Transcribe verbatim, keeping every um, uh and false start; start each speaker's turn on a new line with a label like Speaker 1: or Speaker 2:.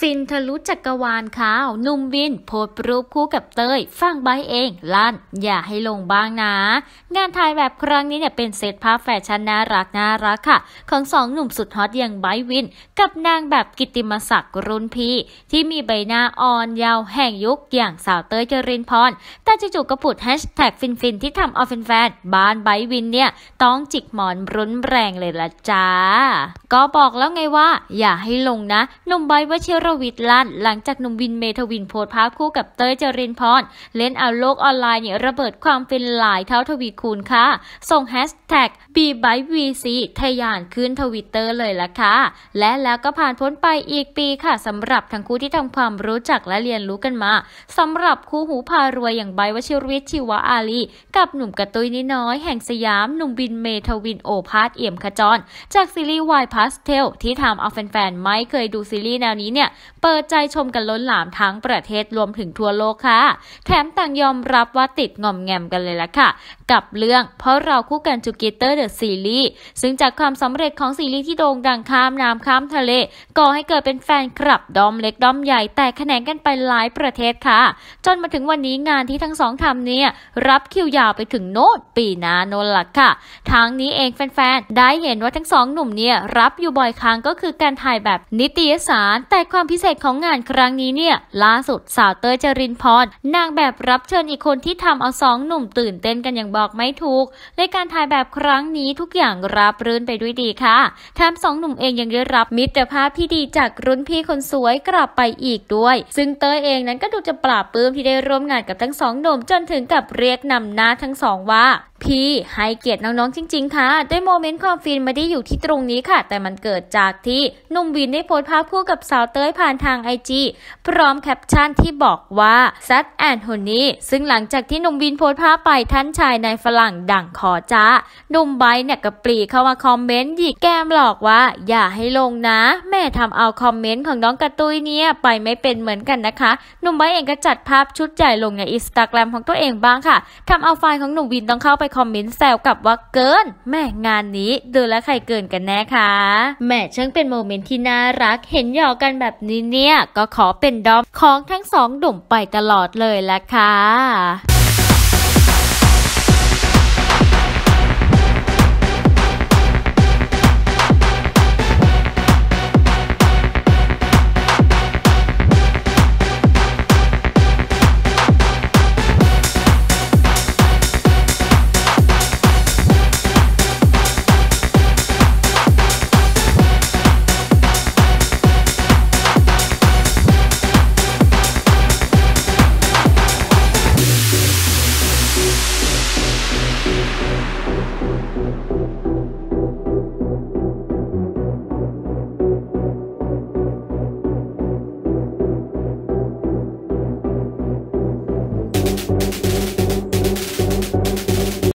Speaker 1: ฟินทะลุจักรวาลข่าวหนุ่มวินโพสต์รูปคู่กับเต้ยฟังใบเองลั่นอย่าให้ลงบ้างนะงานถ่ายแบบครั้งนี้เนี่ยเป็นเซตภาพแฟชั่นน่ารักน่ารักค่ะของสองหนุ่มสุดฮอตอย่างไบร์ทวินกับนางแบบกิตติมศักดิ์รุ่นพี่ที่มีใบหน้าอ่อนเยาว์แห่งยุคอย่างสาวเต้ยจรินพรแต่จู่ๆก็ผุดแฮชแท็กฟินๆที่ทำเอาแฟนๆบ้านไบร์ทวินเนี่ยต้องจิกหมอนรุนแรงเลยละจ้าก็บอกแล้วไงว่าอย่าให้ลงนะหนุ่มไบร์ทวชิรวิทย์ลั่นหลังจากหนุ่มวินเมทวินโพสต์ภาพคู่กับเต้ยจรินพรเล่นเอาโลกออนไลน์เนี่ยระเบิดความฟินหลายเท่าทวีคูณค่ะส่งแฮชแท็กบีไบร์ทวีซีทะยานขึ้นทวิตเตอร์เลยละค่ะและแล้วก็ผ่านพ้นไปอีกปีค่ะสำหรับทั้งคู่ที่ทำความรู้จักและเรียนรู้กันมาสำหรับคู่หูพารวยอย่างไบร์ทวชิรวิทย์ชิวาอาลีกับหนุ่มกระตุยนิดน้อยแห่งสยามหนุ่มวินเมทวินโอภาสเอี่ยมขจรจากซีรีส์วายพาสเทลที่ทำเอาแฟนๆไม่เคยดูซีรีส์แนวนี้เนี่ยเปิดใจชมกันล้นหลามทั้งประเทศรวมถึงทั่วโลกค่ะแถมต่างยอมรับว่าติดงอมแงมกันเลยละค่ะกับเรื่องเพราะเราคู่กัน Together The Series ซึ่งจากความสำเร็จของซีรีส์ที่โด่งดังข้ามน้ำข้ามทะเลก่อให้เกิดเป็นแฟนคลับดอมเล็กดอมใหญ่แตกแขนงกันไปหลายประเทศค่ะจนมาถึงวันนี้งานที่ทั้งสองทำเนี่ยรับคิวยาวไปถึงโน้ตปีหน้าโน้นละค่ะทางนี้เองแฟนๆได้เห็นว่าทั้งสองหนุ่มเนี่ยรับอยู่บ่อยครั้งก็คือการถ่ายแบบนิตยสารแต่ความพิเศษของงานครั้งนี้เนี่ยล่าสุดสาวเต้ยจรินพรนางแบบรับเชิญอีกคนที่ทำเอาสองหนุ่มตื่นเต้นกันอย่างบอกไม่ถูกในการถ่ายแบบครั้งนี้ทุกอย่างราบรื่นไปด้วยดีค่ะแถมสองหนุ่มเองยังได้รับมิตรภาพที่ดีจากรุ่นพี่คนสวยกลับไปอีกด้วยซึ่งเต้ยเองนั้นก็ดูจะปราบปลื้มที่ได้ร่วมงานกับทั้งสองหนุ่มจนถึงกับเรียกนำหน้าทั้งสองว่าพี่ให้เกียรติน้องๆจริงๆค่ะด้วยโมเมนต์ความฟินไม่ได้อยู่ที่ตรงนี้ค่ะแต่มันเกิดจากที่หนุ่มวินได้โพสต์ภาพคู่กับสาวเต้ยผ่านทางไอจีพร้อมแคปชั่นที่บอกว่า Sad and Honey ซึ่งหลังจากที่หนุ่มวินโพสต์ภาพไปท่านชายในฝรั่งดั่งขอจ้าหนุ่มไบร์ทเนี่ยก็ปรีเข้ามาคอมเมนต์หยิกแก้มหลอกว่าอย่าให้ลงนะแม่ทำเอาคอมเมนต์ของน้องกระตุยเนี่ยไปไม่เป็นเหมือนกันนะคะหนุ่มไบร์ทเองก็จัดภาพชุดใหญ่ลงในอินสตาแกรมของตัวเองบ้างค่ะทำเอาไฟล์ของหนุ่มวินต้องเข้าไปคอมเมนต์แซวกับว่าเกินแม่งานนี้ดูแลใครเกินกันแน่คะแม่ช่างเป็นโมเมนต์ที่น่ารักเห็นหยอกกันแบบนี้เนี่ยก็ขอเป็นดอมของทั้งสองหนุ่มไปตลอดเลยละค่ะ